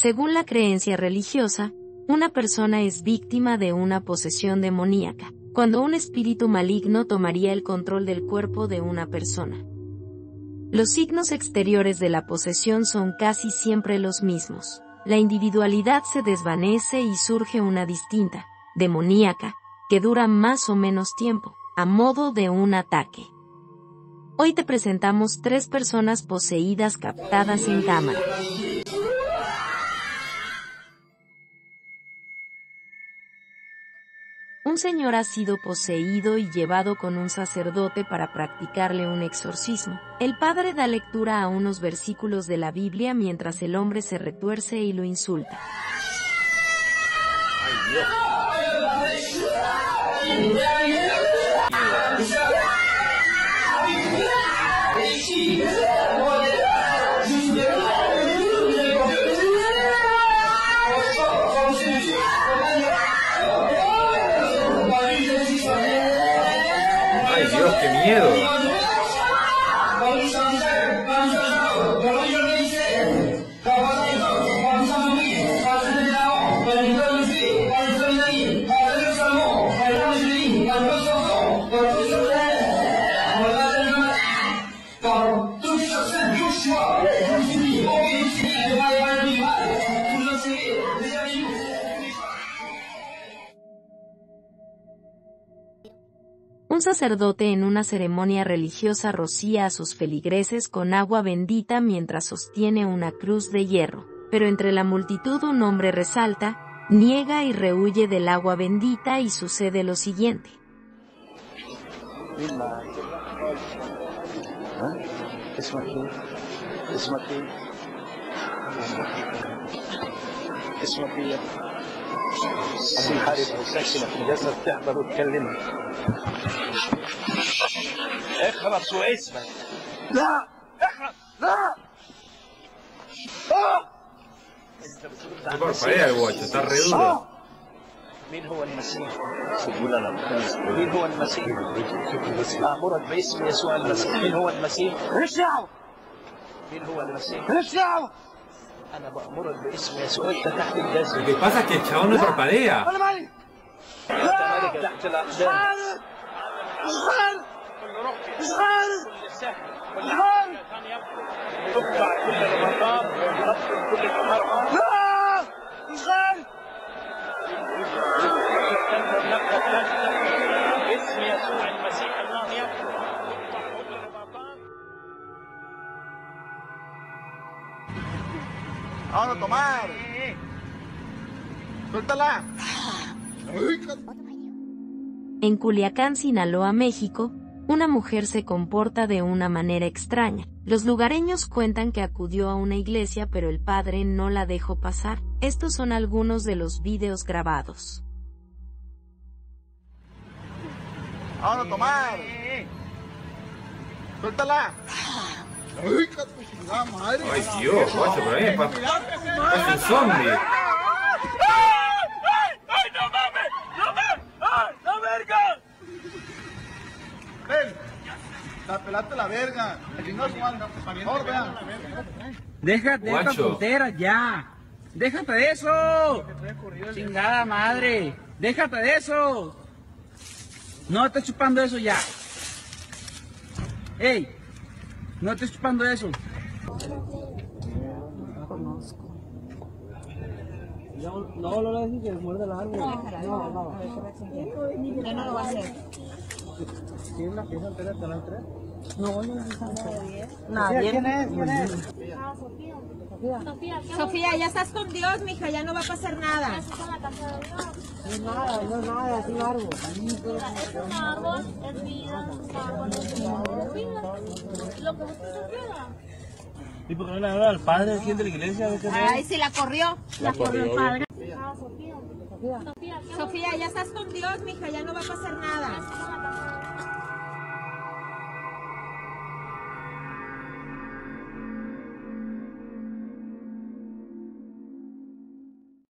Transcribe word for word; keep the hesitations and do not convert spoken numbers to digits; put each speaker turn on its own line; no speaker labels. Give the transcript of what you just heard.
Según la creencia religiosa, una persona es víctima de una posesión demoníaca, cuando un espíritu maligno tomaría el control del cuerpo de una persona. Los signos exteriores de la posesión son casi siempre los mismos. La individualidad se desvanece y surge una distinta, demoníaca, que dura más o menos tiempo, a modo de un ataque. Hoy te presentamos tres personas poseídas captadas en cámara. Un señor ha sido poseído y llevado con un sacerdote para practicarle un exorcismo. El padre da lectura a unos versículos de la Biblia mientras el hombre se retuerce y lo insulta.
¡Ay, Dios! ¡Ay, Dios, qué miedo!
Un sacerdote en una ceremonia religiosa rocía a sus feligreses con agua bendita mientras sostiene una cruz de hierro, pero entre la multitud un hombre resalta, niega y rehúye del agua bendita y sucede lo siguiente.
اخرس واسمك. لا اخرس لا
No parpadea el guacho, está re duro.
مين هو المسيح؟ مين هو المسيح؟ أأمرك باسم يسوع المسيح. مين هو المسيح؟ ماليش دعوة. مين هو المسيح؟ ماليش دعوة. أنا بأمرك باسم يسوع. أنت تحت الجزم.
Lo que pasa es que el chabón no parpadea.
أنا مالي. أنت مالك تحت الأقدام. مش عارف. مش عارف. مش عارف. تقطع كل رمضان ويغفر كل المرأة. لا مش عارف. باسم يسوع المسيح الله يغفر كل رمضان.
¡Ahora tomar! ¡Suéltala!
En Culiacán, Sinaloa, México, una mujer se comporta de una manera extraña. Los lugareños cuentan que acudió a una iglesia pero el padre no la dejó pasar. Estos son algunos de los videos grabados.
¡Ahora tomar! ¡Suéltala! ¡Ay, chingada madre!
Ay, Dios, guacho, pero a mí me pasa. Es un zombie.
¡Ay, no mames! ¡No mames! ¡Ay, la verga!
¡Ven! ¡La pelaste la verga! ¡Chingados, Juan! ¡Por vean!
Déjate de esta
Guacho.
tontera ya. Déjate de eso. Chingada madre. Déjate de eso. No estés chupando eso ya. Ey, no estés chupando eso. No conozco. No, no, no le dije que muerde el árbol. No, no.
Ya no lo va a hacer.
¿Tienes la pieza entera hasta las tres?
No, no necesita
Nadie. ¿Quién es? ¿Quién es?
Ah, Sofía. Sofía. Sofía, ya estás con Dios, mija, ya no va a pasar nada.
No es nada, no es nada, es un árbol.
Es un árbol, es vida, un árbol, es vida. Lo que usted quiera.
¿Y por qué no le habla al padre aquí de la iglesia?
Ay, si la corrió. La corrió el padre. Ah, Sofía. Sofía. Sofía, ya estás con Dios, mija, ya no va a pasar nada.